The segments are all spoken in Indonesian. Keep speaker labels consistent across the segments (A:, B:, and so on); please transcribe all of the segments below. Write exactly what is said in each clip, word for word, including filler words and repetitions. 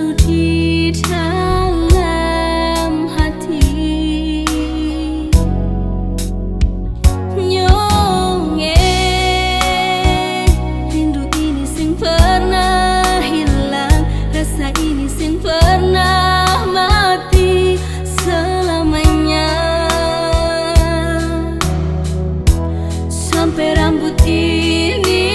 A: selalu di dalam hati. Nyonge rindu ini sing pernah hilang, rasa ini sing pernah mati selamanya. Sampai rambut ini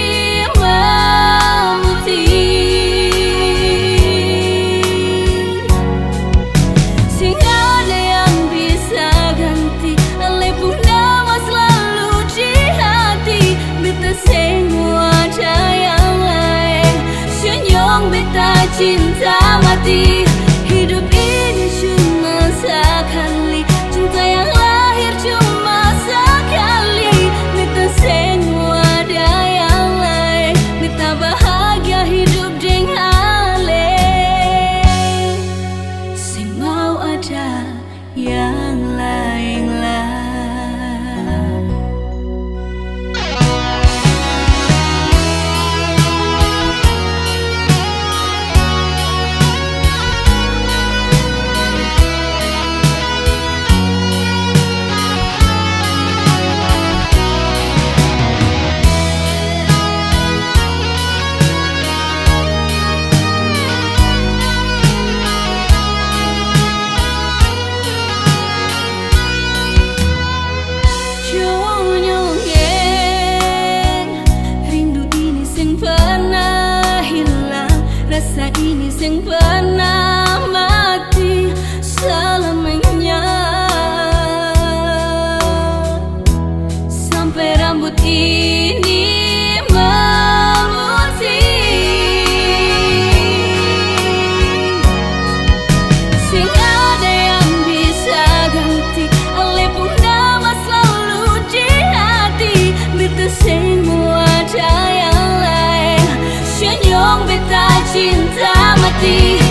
A: cinta mati. Hidup ini cuma sekali, cinta yang lahir cuma sekali. Mita semua ada yang lain, mita bahagia hidup dengan ale. Sing mau ada yang lain lah. Rasa ini sing pernah mati selamanya. Sampai rambut ini memutih, sing ada yang bisa ganti, ale pun nama selalu di hati. Beta semua ada yang lain, senyum beta cinta mati.